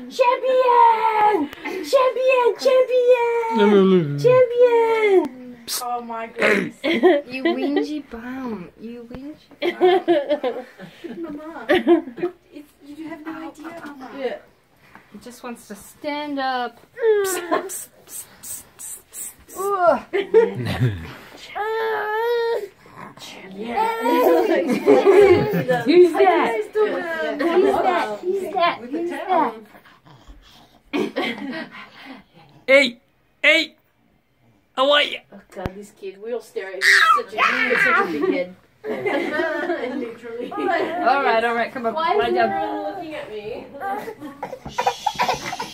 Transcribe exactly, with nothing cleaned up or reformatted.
Champion! Champion! Champion! Champion! Oh my goodness. You whingy bum. You whingy bum. Mama. It's, you have no idea, Mama. Yeah. He just wants to stand up. Who's that? Who's that? Who's that? Who's that? Hey! Hey! How are you? Oh god, these kids, we all stare at you. Such a, such a big head. Literally. Alright, alright, come on. Why lie is down. everyone looking at me?